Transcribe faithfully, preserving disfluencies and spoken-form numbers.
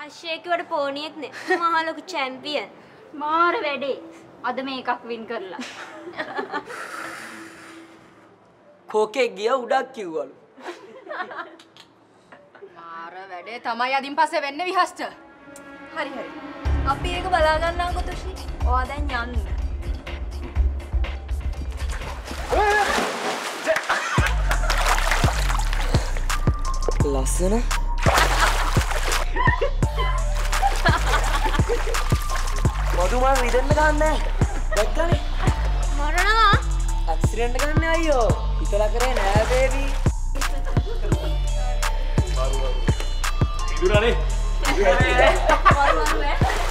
අශ්ෂේකවට පෝනියෙක් නේ. මහා ලොකු චැම්පියන්. මාර වැඩේ. අද මේකක් වින් කරලා. කෝකේ ගිය උඩක් කිව්වලු. මාර වැඩේ තමයි අදින් පස්සේ වෙන්නේ විහස්ත. හරි හරි. අපි ඒක බලා ගන්නකො තුෂි. ඔයා දැන් යන්න. ලස්සන මදුමා විදෙන්න ගන්නෑ දැක්කනේ මරනවා ඇක්සිඩන්ට් ගන්න අයියෝ හිතලා කරේ නෑ බේබි විදුරනේ මරනවා